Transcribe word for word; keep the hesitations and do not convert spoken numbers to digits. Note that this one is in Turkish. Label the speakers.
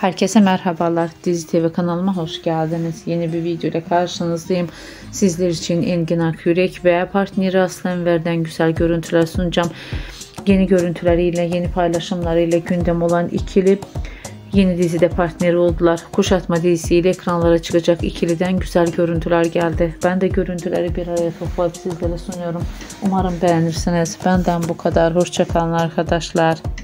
Speaker 1: Herkese merhabalar. Dizi T V kanalıma hoş geldiniz. Yeni bir video ile karşınızdayım. Sizler için Engin Akyürek ve partneri Aslı Enver'den güzel görüntüler sunacağım. Yeni görüntüleriyle, yeni paylaşımlarıyla gündem olan ikili yeni dizide partneri oldular. Kuşatma dizisiyle ekranlara çıkacak ikiliden güzel görüntüler geldi. Ben de görüntüleri bir araya toplayıp sizlere sunuyorum. Umarım beğenirsiniz. Benden bu kadar. Hoşça kalın arkadaşlar.